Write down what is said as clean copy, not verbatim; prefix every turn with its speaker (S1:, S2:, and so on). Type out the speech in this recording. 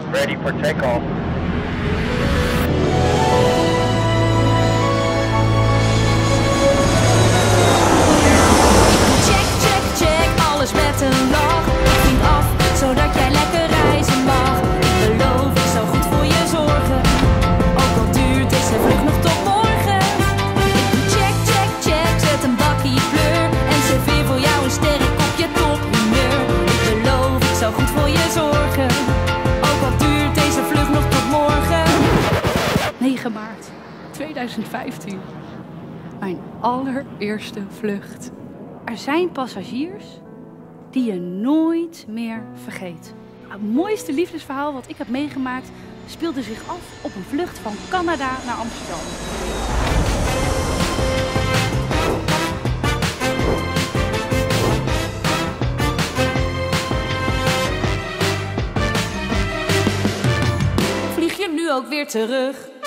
S1: Ready for takeoff.
S2: Check, check, check, alles met een lach. Vriend af, zodat jij lekker reizen mag. Ik beloof, ik zal goed voor je zorgen. Ook al duurt deze vlucht nog tot morgen. Check, check, check, zet een bakkie pleur. En serveer voor jou een sterk kopje tophumeur. Ik beloof, ik zal goed voor je zorgen. Ook al duurt deze vlucht nog tot morgen.
S3: 9 maart 2015. Mijn allereerste vlucht. Er zijn passagiers die je nooit meer vergeet. Het mooiste liefdesverhaal wat ik heb meegemaakt speelde zich af op een vlucht van Canada naar Amsterdam.
S2: Vlieg je nu ook weer terug?